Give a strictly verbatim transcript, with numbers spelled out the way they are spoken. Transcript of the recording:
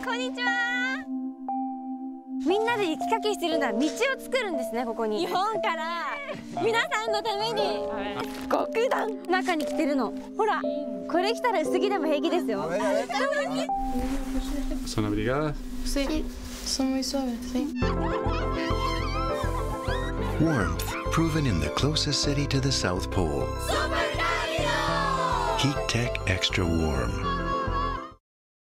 こんにちは。みんなで雪かきしてるのは道を作るんですね。ここに日本から皆さんのために極暖中に来てるの。ほら、これ着たら薄着でも平気ですよ。 Son abrigadas. Sí, son muy suaves, sí. Warmth proven in the closest city to the South Pole. Heat Tech Extra Warm.